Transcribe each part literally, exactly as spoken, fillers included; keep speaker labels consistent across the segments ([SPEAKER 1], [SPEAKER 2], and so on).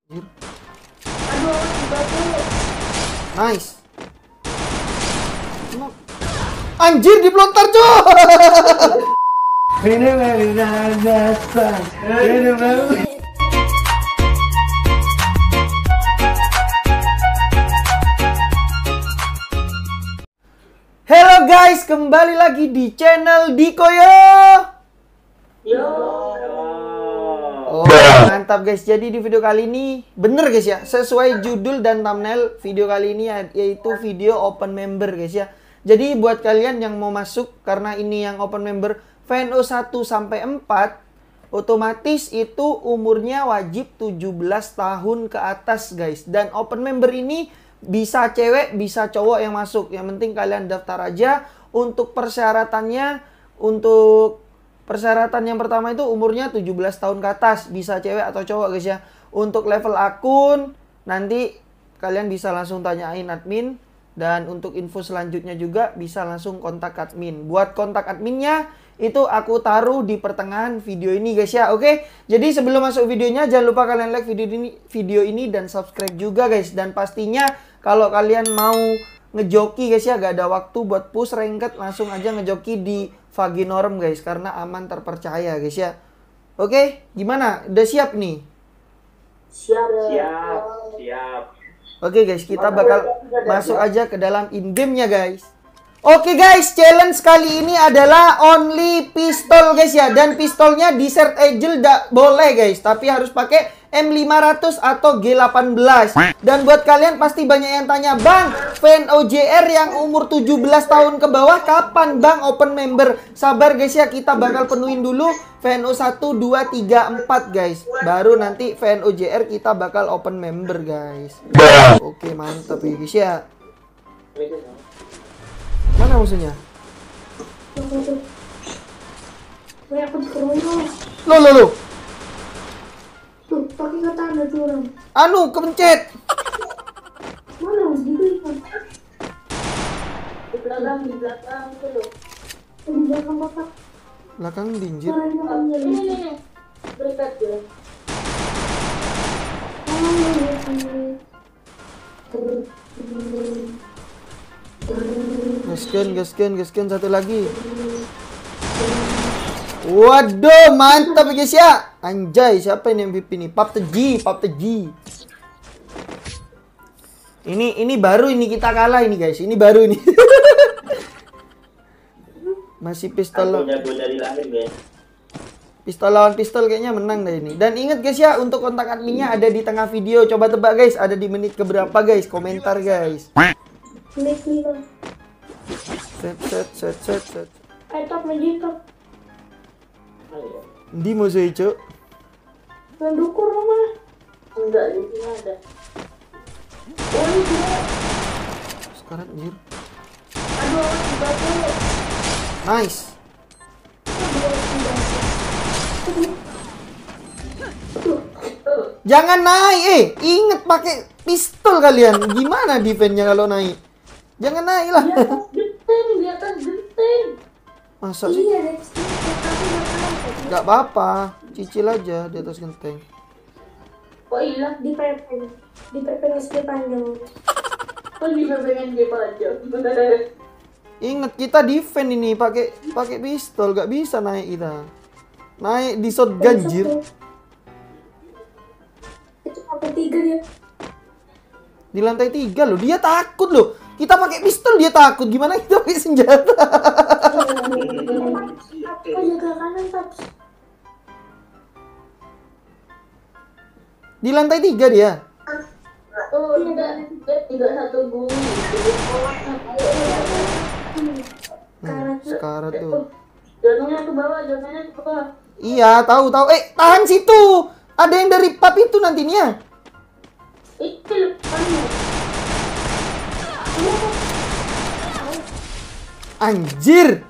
[SPEAKER 1] Aduh, batu.
[SPEAKER 2] Nice. Anjir, dipelontar cuy.
[SPEAKER 3] Ini baru datang. Ini baru.
[SPEAKER 2] Halo guys, kembali lagi di channel Dikoyo.
[SPEAKER 1] Yo.
[SPEAKER 2] Oh, mantap guys. Jadi di video kali ini bener guys ya, sesuai judul dan thumbnail video kali ini yaitu video open member guys ya. Jadi buat kalian yang mau masuk, karena ini yang open member V N O satu sampai empat, otomatis itu umurnya wajib tujuh belas tahun ke atas guys. Dan open member ini bisa cewek, bisa cowok yang masuk. Yang penting kalian daftar aja. Untuk persyaratannya, untuk persyaratan yang pertama itu umurnya tujuh belas tahun ke atas, bisa cewek atau cowok guys ya. Untuk level akun, nanti kalian bisa langsung tanyain admin. Dan untuk info selanjutnya juga bisa langsung kontak admin. Buat kontak adminnya itu aku taruh di pertengahan video ini guys ya. Oke, jadi sebelum masuk videonya jangan lupa kalian like video ini, video ini dan subscribe juga guys. Dan pastinya kalau kalian mau ngejoki guys ya, gak ada waktu buat push ranked, langsung aja ngejoki di Vaginorm guys, karena aman, terpercaya guys ya. Oke, gimana? Udah siap nih?
[SPEAKER 1] Siap,
[SPEAKER 3] Siap, siap.
[SPEAKER 2] Oke guys, kita bakal masuk aja ke dalam in-game-nya guys. Oke guys, challenge kali ini adalah only pistol guys ya. Dan pistolnya Desert Eagle gak boleh guys, tapi harus pakai M lima ratus atau G delapan belas. Dan buat kalian pasti banyak yang tanya, Bang, V N O J R yang umur tujuh belas tahun ke bawah kapan Bang open member? Sabar guys ya, kita bakal penuhin dulu V N O satu, dua, tiga, empat guys. Baru nanti V N O J R kita bakal open member guys. Oke, mantap ya guys ya. Mana musuhnya?
[SPEAKER 1] Weh, aku dikeroyok.
[SPEAKER 2] Lo lo lo.
[SPEAKER 1] Tuh, pakai katana curang.
[SPEAKER 2] Anu, kepencet.
[SPEAKER 1] Mana di belakang? Di belakang, di belakang itu loh. Di belakang bapak.
[SPEAKER 2] Belakang dinjit.
[SPEAKER 1] Ini, ini, ini. Berikat dia.
[SPEAKER 2] Gaskan, gaskan, gaskan satu lagi. Waduh, mantap guys ya. Anjay, siapa ini M V P nih? Papteji, Papteji. Ini ini baru ini kita kalah ini guys. Ini baru ini. Masih pistol.
[SPEAKER 3] Aku jago dari lahir guys.
[SPEAKER 2] Pistol lawan pistol kayaknya menang deh ini. Dan ingat guys ya, untuk kontak adminnya ada di tengah video. Coba tebak guys, ada di menit keberapa guys? Komentar guys.
[SPEAKER 1] Menit lima.
[SPEAKER 2] Set set set set set.
[SPEAKER 1] Ayo top menjitok.
[SPEAKER 2] Di musuh itu.
[SPEAKER 1] Mendukur rumah. Enggak, di sini ada. Oh, ini dia.
[SPEAKER 2] Sekarang anjir.
[SPEAKER 1] Aduh, batu.
[SPEAKER 2] Nice. Jangan naik, eh, inget pakai pistol kalian. Gimana defense-nya kalau naik? Jangan naik lah.
[SPEAKER 1] Di atas genteng, di atas genteng.
[SPEAKER 2] Masa sih?
[SPEAKER 1] Iya, Dex. Tapi
[SPEAKER 2] Gak apa-apa, cicil aja di atas genteng.
[SPEAKER 1] kok hilang di pepeng? Di pepeng S P panjang. Kok di pepeng S P panjang?
[SPEAKER 2] Ingat kita defense ini pakai pakai pistol, gak bisa naik kita. Naik di shotgun jir.
[SPEAKER 1] Itu pakai tiga dia.
[SPEAKER 2] Di lantai tiga loh, dia takut loh. Kita pakai pistol dia takut, gimana kita pakai senjata?
[SPEAKER 1] Aku jaga kanan tapi
[SPEAKER 2] Di lantai tiga dia.
[SPEAKER 1] oh tidak tidak satu bumi.
[SPEAKER 2] Hmm, sekarang tuh.
[SPEAKER 1] Jatuhnya ke bawah, jatuhnya ke bawah.
[SPEAKER 2] Iya, tahu tahu. Eh, tahan situ. Ada yang dari pub itu nantinya.
[SPEAKER 1] Itu depannya.
[SPEAKER 2] Anjir.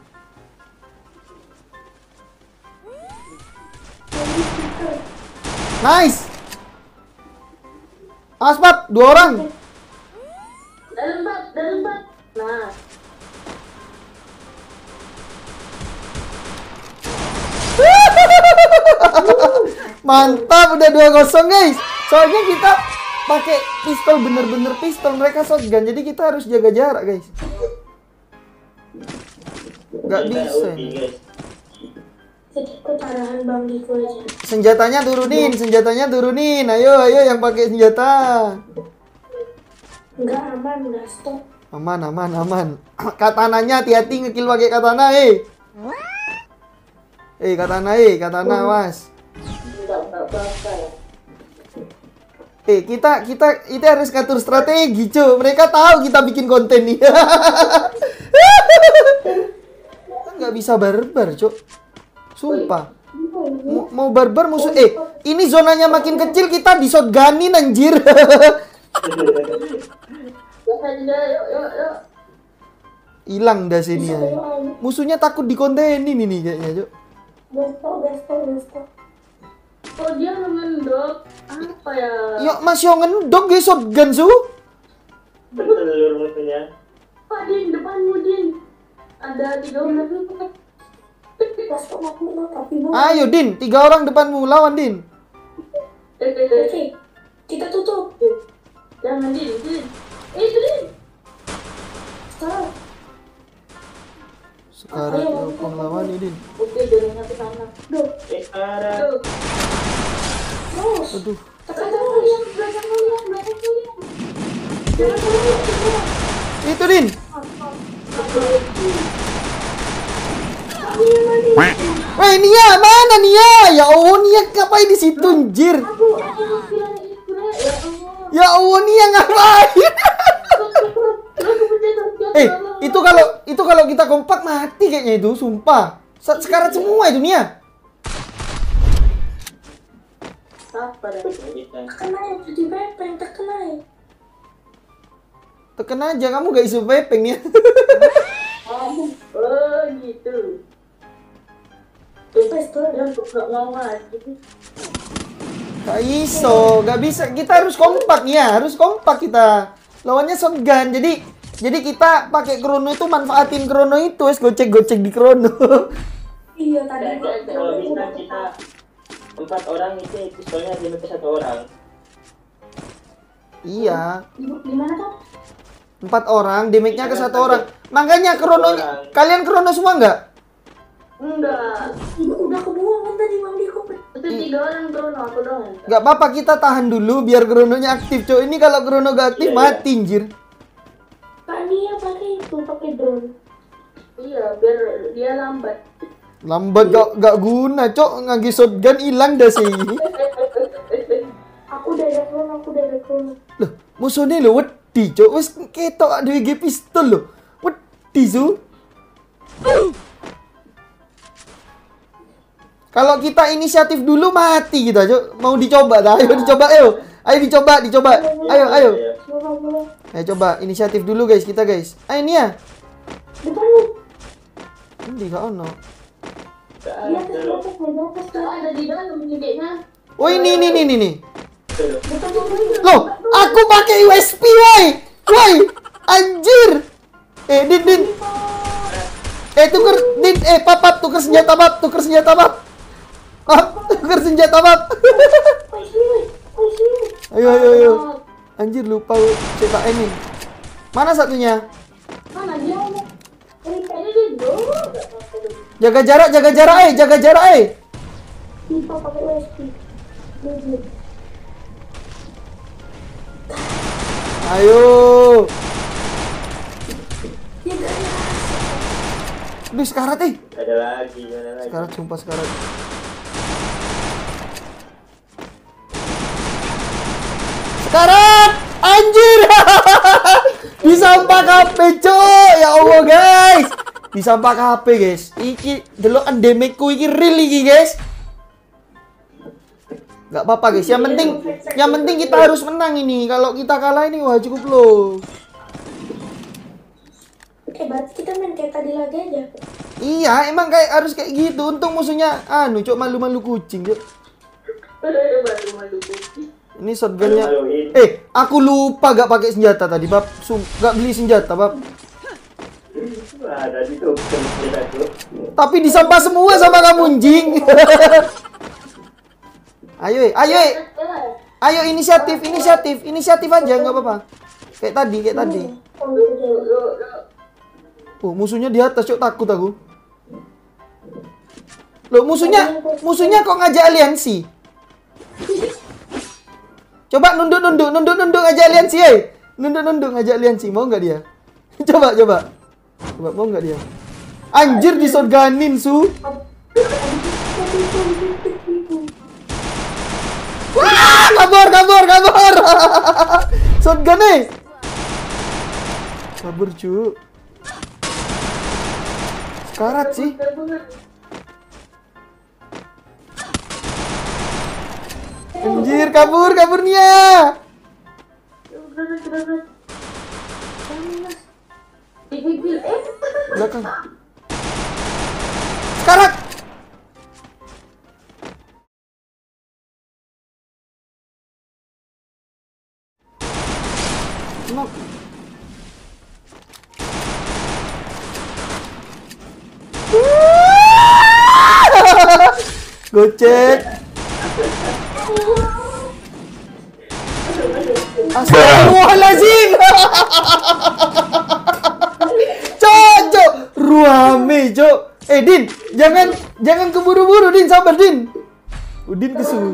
[SPEAKER 2] Nice. Aspat, dua orang.
[SPEAKER 1] Dalam bak, dalam bak. Nah.
[SPEAKER 2] Mantap, udah dua kosong guys. Soalnya kita pakai pistol bener-bener pistol, mereka shotgun, jadi kita harus jaga jarak guys. Gak bisa ini.
[SPEAKER 1] Ikut arahan Bang Diko aja.
[SPEAKER 2] Senjatanya turunin, senjatanya turunin. Ayo, ayo yang pakai senjata.
[SPEAKER 1] Enggak aman, udah stop.
[SPEAKER 2] Aman, aman, aman. Katananya hati-hati ngekill pakai katana, eh. Eh, katana, eh, katana, was.
[SPEAKER 1] Enggak, enggak apa-apa ya.
[SPEAKER 2] Eh, kita kita itu harus ngatur strategi, cuy. Mereka tahu kita bikin konten nih. Nggak bisa barbar, cuy. Sumpah. Mau, mau barbar musuh. Eh, ini zonanya makin kecil, kita di shotgunin anjir. Hilang dah sini ya. Musuhnya takut dikontenin ini kayaknya, cuy.
[SPEAKER 1] Besto, besto, besto. Oh, dia ngendok. Apa ya?
[SPEAKER 2] Ya masih ngendok guys shotgun su.
[SPEAKER 3] Betul musuhnya.
[SPEAKER 1] Pak Din, depanmu Din. Ada tiga orang itu. Besto aku mau tapi mau.
[SPEAKER 2] Ayo Din, tiga orang depanmu lawan Din.
[SPEAKER 1] Oke, kita tutup. Jangan Din, Din. Eh, itu Din. Sekarang.
[SPEAKER 2] Sekarang aku lawan Din.
[SPEAKER 1] Oke, jalannya ke sana. Duh.
[SPEAKER 3] Eh, sekarang.
[SPEAKER 1] Terus.
[SPEAKER 2] Aduh.
[SPEAKER 1] Tekan kalian, belakang kalian, belakang kalian. Jangan kalian.
[SPEAKER 2] Itu Din. Weh Nia, mana Nia? Ya Allah Nia ngapain di situ anjir?
[SPEAKER 1] Aku, aku bilang itu ya Allah.
[SPEAKER 2] Ya Allah Nia ngapain? Eh, itu kalau itu kalau kita kompak mati kayaknya itu, sumpah. Se- Sekarang semua itu Nia.
[SPEAKER 1] Apa dah? Terkena ya, jadi bepeng, terkena ya.
[SPEAKER 2] Tekan aja, kamu gak isu pepeng Nia.
[SPEAKER 1] Oh, oh gitu. Bebas tuh, dan gak mau lagi.
[SPEAKER 2] Gak iso, gak bisa. Kita harus kompak Nia, harus kompak kita. Lawannya shotgun, jadi jadi kita pakai krono itu manfaatin krono itu, es gocek-gocek di krono.
[SPEAKER 1] Iya tadi.
[SPEAKER 3] Kalau bisa kita empat orang itu pistolnya dimiliki satu orang.
[SPEAKER 2] Iya,
[SPEAKER 1] Di mana tuh?
[SPEAKER 2] empat orang, damage-nya ke satu orang. Makanya krononya, kalian krono semua nggak?
[SPEAKER 1] Enggak. Udah kebuang kan tadi Bang Diko. Itu tiga orang tuh, aku doang.
[SPEAKER 2] Nggak apa-apa, kita tahan dulu biar krononya aktif, coy. Ini kalau krono gak aktif,
[SPEAKER 3] Iya,
[SPEAKER 2] mati, anjir.
[SPEAKER 1] Pak Nia pakai itu, pakai drone. Iya, biar dia lambat.
[SPEAKER 2] Lambat gak, gak guna, cok. Ngagi shotgun hilang dah sih.
[SPEAKER 1] Aku udah ada drone, aku udah ada drone.
[SPEAKER 2] Loh, musuhnya lo wedi, cok. Wes ketok ada G pistol lo. Wedi, Zu. Kalau kita inisiatif dulu mati kita, cok. Mau dicoba dah, ayo dicoba, ayo. Ayo dicoba, dicoba. Ayo, ayo.
[SPEAKER 1] Coba, coba.
[SPEAKER 2] Ayo coba inisiatif dulu guys, kita guys. Ayo Nia.
[SPEAKER 1] Depanmu.
[SPEAKER 2] Ini gak ono.
[SPEAKER 1] Di atas, di atas, di atas. Tuh ada di dalam judiknya.
[SPEAKER 2] Oh ini ini ini ini.
[SPEAKER 1] Depan kamu.
[SPEAKER 2] Loh, aku pakai U S P, woi. Woi, anjir. Eh, Din, Din. Eh, tuker, Din, eh, pap, pap, tuker senjata, pap, tuker senjata, pap. Pap, tuker senjata, pap.
[SPEAKER 1] Woi, sini, woi, sini.
[SPEAKER 2] Ayo, ayo, ayo. Anjir, lupa cetak ini. Mana satunya?
[SPEAKER 1] Mana dia? Ini kayaknya dia dulu.
[SPEAKER 2] Jaga jarak, jaga jarak, eh, jaga jarak, eh.
[SPEAKER 1] Kita pakai U S B. Duduk.
[SPEAKER 2] Ayo.
[SPEAKER 1] Ya enggak ada.
[SPEAKER 2] Duh, sekarat, eh.
[SPEAKER 3] Ada lagi, ada lagi.
[SPEAKER 2] Sekarat, sumpah sekarat. Sekarat! Anjir! Disampak H P, coy! Ya Allah, guys! Disampak H P, guys. Iki, delokan damage-ku iki real iki, guys. Gak apa-apa, guys. Yang penting, yang penting kita harus menang ini. Kalau kita kalah ini, wah cukup low.
[SPEAKER 1] Eh, berarti kita main kayak tadi lagi aja.
[SPEAKER 2] Iya, emang kayak harus kayak gitu. Untung musuhnya, anu, cok malu-malu kucing, cok.
[SPEAKER 1] Malu-malu kucing.
[SPEAKER 2] Ini shotgunnya.
[SPEAKER 3] Malu-maluin.
[SPEAKER 2] Eh, aku lupa gak pakai senjata tadi, Bab. Sum, gak beli senjata, Bab.
[SPEAKER 3] Wah, tadi tuh senjataku.
[SPEAKER 2] Tapi disampah semua sama kamu, anjing. Ayo, eh, ayo, eh. Ayo inisiatif, inisiatif, inisiatif aja nggak apa-apa. Kayak tadi, kayak tadi. Oh, musuhnya di atas, cok, takut aku. Loh, musuhnya, musuhnya kok ngajak aliansi? Coba nunduk, nunduk, nunduk, nunduk ngajak aliansi, eh. Nunduk, nunduk ngajak aliansi, mau nggak dia? Coba, coba. Coba, mau nggak dia? Anjir, disorganin, Su. Wah, kabur, kabur, kabur. Shotgun, eh. Kabur, cu. Karat sih. Anjir, kabur, kaburnya. Belakang. Karat. Knock. Gocek. Astagfirullahaladzim. Cocok. Ruame, cok. Eh, Din, jangan jangan keburu-buru, Din. Sabar, Din. Udin kesus.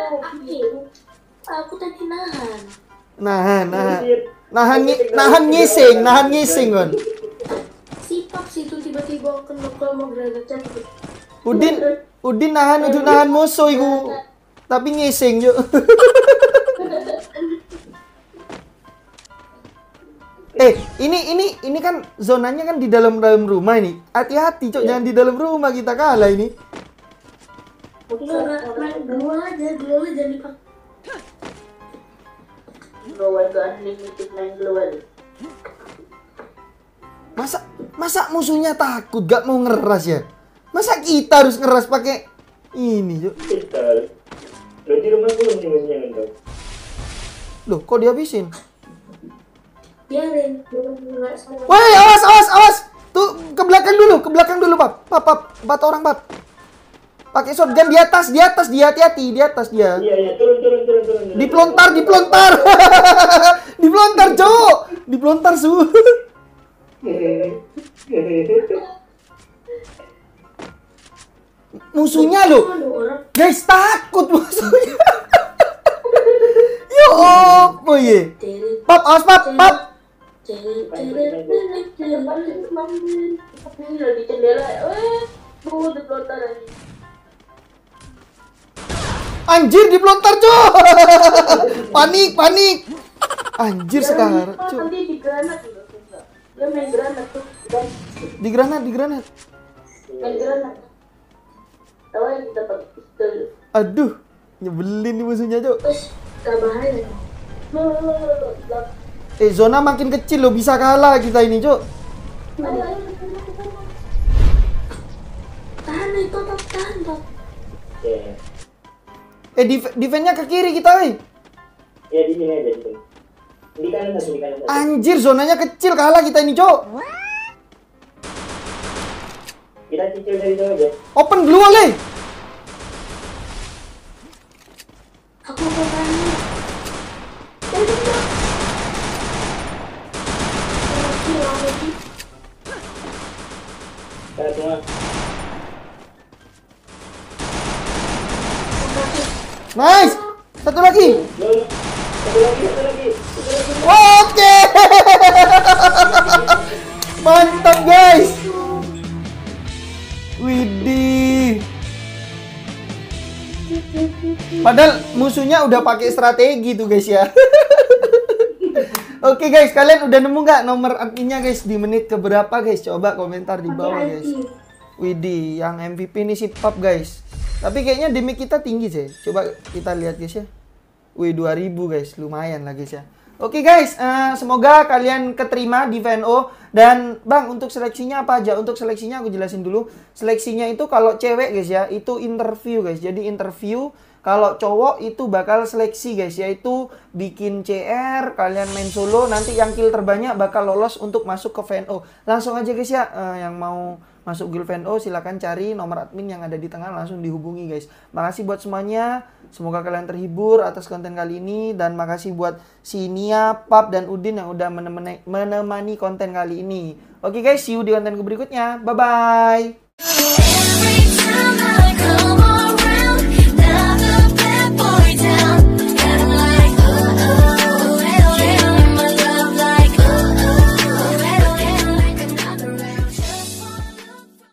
[SPEAKER 1] Aku tadi nahan.
[SPEAKER 2] Nahan, nahan. Nahan, nahan ngising, nahan ngising, Gon.
[SPEAKER 1] Sipak situ tiba-tiba kena kalau granat cabut.
[SPEAKER 2] Udin, Udin nahan untuk nahan musuh iku. Tapi ngising, cok. Eh, ini ini ini kan zonanya kan di dalam-dalam rumah ini. Hati-hati, cok, jangan di dalam rumah kita kalah ini.
[SPEAKER 1] Main dua aja, dua aja jangan dipak.
[SPEAKER 3] Global ke unlimited main global.
[SPEAKER 2] Masa masa musuhnya takut gak mau ngeras ya? Masa kita harus ngeras pakai ini, cok?
[SPEAKER 3] Pintar. Lo di rumah belum nih musuhnya ngendok.
[SPEAKER 2] Loh, kok dihabisin?
[SPEAKER 1] Biarin, nggak salah.
[SPEAKER 2] Woi, awas, awas, awas. Tuh, ke belakang dulu, ke belakang dulu, Pap. Pap, Pap. Empat orang, Pap. Pakai shotgun di atas, di atas dia, hati-hati, di atas dia.
[SPEAKER 3] Iya, iya, turun, turun, turun, turun.
[SPEAKER 2] Dipelontar, dipelontar. Dipelontar, cok. Dipelontar, Su. Musuhnya lo. Guys, takut musuhnya. Yo, oh, ye. Pap, awas, Pap, Pap.
[SPEAKER 1] Di jendela, eh, bu, dipelontar lagi.
[SPEAKER 2] Anjir, dipelontar, cok. Panik, panik. Anjir sekarang, cok.
[SPEAKER 1] Nanti di granat juga, dia main granat tuh, guys.
[SPEAKER 2] Di granat, di granat.
[SPEAKER 1] Main granat. Tahu yang kita pakai pistol.
[SPEAKER 2] Aduh, nyebelin nih musuhnya, cok.
[SPEAKER 1] Terus, gak bahaya. Loh, loh, loh, loh, loh.
[SPEAKER 2] Eh, zona makin kecil loh, bisa kalah kita ini, cok.
[SPEAKER 1] Ayo, ayo, ayo, ayo. Tahan, itu, tahan, tahan.
[SPEAKER 3] Iya.
[SPEAKER 2] Eh, def- defense-nya ke kiri kita, weh.
[SPEAKER 3] Ya di sini aja, di sini. Di kanan satu, di kanan satu.
[SPEAKER 2] Anjir, zonanya kecil, kalah kita ini, cok.
[SPEAKER 3] Kita cicil dari sana aja.
[SPEAKER 2] Open blue, oleh.
[SPEAKER 1] Aku mau tanya.
[SPEAKER 3] Kita semua.
[SPEAKER 2] Nice. Satu lagi.
[SPEAKER 3] Lo, lo. Satu lagi, satu lagi. Satu lagi.
[SPEAKER 2] Oke. Mantap, guys. Widih. Padahal musuhnya udah pakai strategi tuh, guys, ya. Oke, guys, kalian udah nemu nggak nomor adminnya, guys? Di menit keberapa, guys? Coba komentar di bawah, guys. Widih, yang M V P ini si Pap, guys. Tapi kayaknya damage kita tinggi sih. Coba kita lihat, guys, ya. Wih, dua ribu, guys. Lumayan lah, guys, ya. Oke, guys, uh, semoga kalian keterima di V N O. Dan Bang, untuk seleksinya apa aja? Untuk seleksinya aku jelasin dulu. Seleksinya itu kalau cewek, guys, ya, itu interview, guys. Jadi interview. Kalau cowok itu bakal seleksi, guys, yaitu bikin C R, kalian main solo, nanti yang kill terbanyak bakal lolos untuk masuk ke V N O. Langsung aja, guys, ya, uh, yang mau masuk guild F N O, silakan cari nomor admin yang ada di tengah, langsung dihubungi guys. Makasih buat semuanya, semoga kalian terhibur atas konten kali ini, dan makasih buat si Nia, Pap, dan Udin yang udah menemani, menemani konten kali ini. Oke guys, see you di konten berikutnya, bye bye.